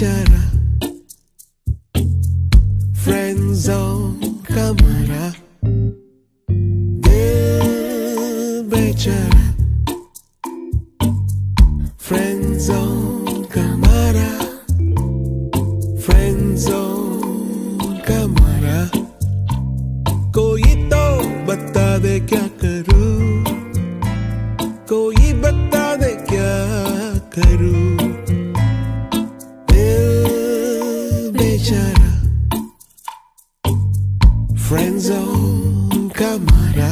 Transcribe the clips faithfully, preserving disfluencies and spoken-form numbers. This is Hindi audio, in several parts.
बेचारा फ्रेंड जोन का मारा दिल बेचारा फ्रेंड जोन का मारा फ्रेंड जोन का मारा कोई तो बता दे क्या करूं कोई बता दे क्या करूं बेचारा फ्रेंड जोन का मारा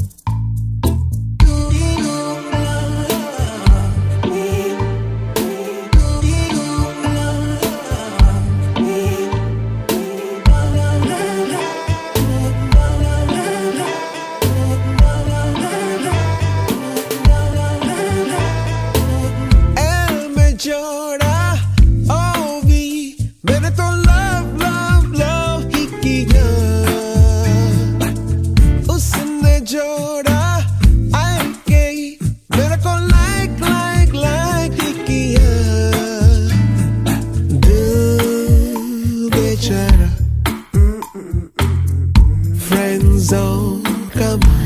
एल में जोड़ा ओ वी मैंने तो लव लव लव ही किया उसने जोड़ा आई के मेरे को लाइक लाइक लाइक ही किया दिल बेचारा फ्रेंड जोन का